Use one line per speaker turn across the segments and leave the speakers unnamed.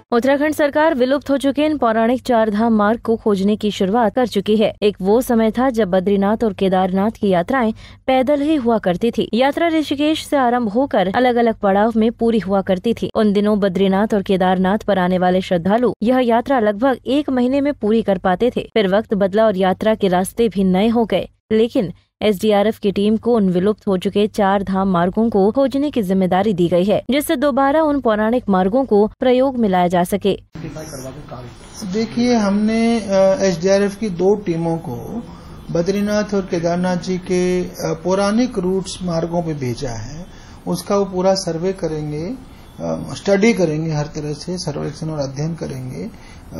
उत्तराखंड सरकार विलुप्त हो चुके इन पौराणिक चार धाम मार्ग को खोजने की शुरुआत कर चुकी है। एक वो समय था जब बद्रीनाथ और केदारनाथ की यात्राएं पैदल ही हुआ करती थी। यात्रा ऋषिकेश से आरंभ होकर अलग अलग पड़ाव में पूरी हुआ करती थी। उन दिनों बद्रीनाथ और केदारनाथ पर आने वाले श्रद्धालु यह यात्रा लगभग 1 महीने में पूरी कर पाते थे। फिर वक्त बदला और यात्रा के रास्ते भी नए हो गए, लेकिन SDRF की टीम को उन विलुप्त हो चुके 4 धाम मार्गों को खोजने की जिम्मेदारी दी गई है, जिससे दोबारा उन पौराणिक मार्गों को प्रयोग में लाया जा सके।
देखिए, हमने SDRF की 2 टीमों को बद्रीनाथ और केदारनाथ जी के पौराणिक रूट्स मार्गों पे भेजा है। उसका वो पूरा सर्वे करेंगे, स्टडी करेंगे, हर तरह से सर्वेक्षण और अध्ययन करेंगे।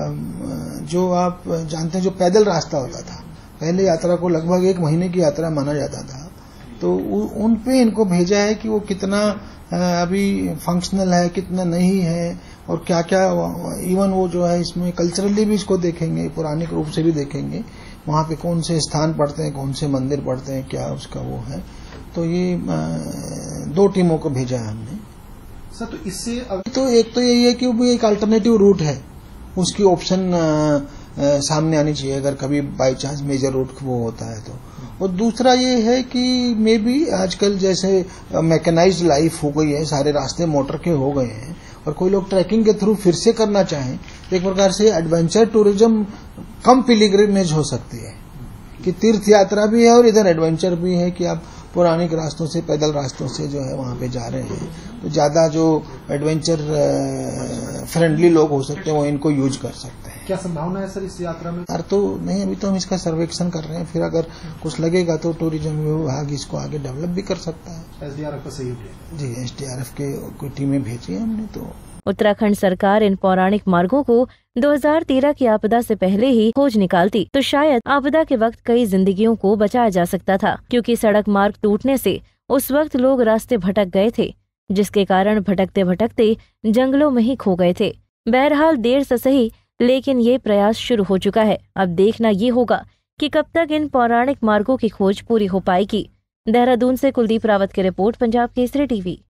जो आप जानते हैं, जो पैदल रास्ता होता था, पहले यात्रा को लगभग 1 महीने की यात्रा माना जाता था, तो उन पे इनको भेजा है कि वो कितना अभी फंक्शनल है, कितना नहीं है, और क्या क्या इवन वो जो है इसमें कल्चरली भी इसको देखेंगे, पौराणिक रूप से भी देखेंगे, वहां पे कौन से स्थान पड़ते हैं, कौन से मंदिर पड़ते हैं, क्या उसका वो है। तो ये 2 टीमों को भेजा है हमने।
सर, तो इससे
तो एक तो यही है कि वो एक अल्टरनेटिव रूट है, उसकी ऑप्शन सामने आनी चाहिए अगर कभी बाय चांस मेजर रूट वो होता है तो। और दूसरा ये है कि मे बी आजकल जैसे मैकेनाइज्ड लाइफ हो गई है, सारे रास्ते मोटर के हो गए हैं, और कोई लोग ट्रैकिंग के थ्रू फिर से करना चाहें, एक प्रकार से एडवेंचर टूरिज्म कम पिलिग्रिमेज हो सकती है कि तीर्थ यात्रा भी है और इधर एडवेंचर भी है कि आप पौराणिक रास्तों से, पैदल रास्तों से जो है वहां पे जा रहे हैं, तो ज्यादा जो एडवेंचर फ्रेंडली लोग हो सकते हैं वो इनको यूज कर सकते हैं।
क्या संभावना है सर इस यात्रा में?
यार तो नहीं, अभी तो हम इसका सर्वेक्षण कर रहे हैं, फिर अगर कुछ लगेगा तो टूरिज्म विभाग इसको आगे डेवलप भी कर सकता है।
SDRF का सहयोग
जी, SDRF के कोई टीमें भेजी है हमने। तो
उत्तराखंड सरकार इन पौराणिक मार्गों को 2013 की आपदा से पहले ही खोज निकालती तो शायद आपदा के वक्त कई जिंदगियों को बचाया जा सकता था, क्योंकि सड़क मार्ग टूटने से उस वक्त लोग रास्ते भटक गए थे, जिसके कारण भटकते भटकते जंगलों में ही खो गए थे। बहरहाल देर से सही, लेकिन ये प्रयास शुरू हो चुका है। अब देखना ये होगा कि कब तक इन पौराणिक मार्गों की खोज पूरी हो पाएगी। देहरादून से कुलदीप रावत की रिपोर्ट, पंजाब केसरी टीवी।